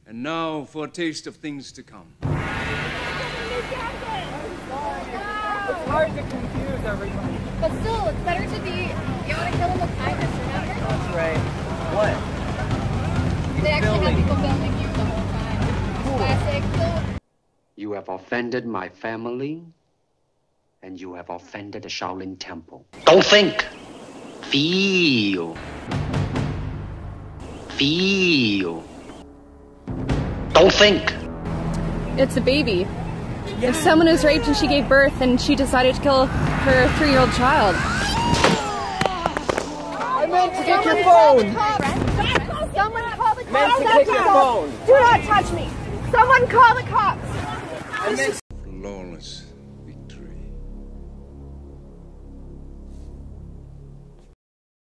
And now for a taste of things to come. It's hard to confuse everybody. But still, it's better to be, you want to kill them with kindness, remember? That's right. What? They actually have people filming you the whole time. Classic. You have offended my family, and you have offended the Shaolin Temple. Don't think! Feel! Feel! Don't think! It's a baby. If someone was raped and she gave birth and she decided to kill her 3-year-old child. I meant to get your phone! Someone call the cops! Meant to get your phone! Do not touch me! Someone call the cops! Flawless.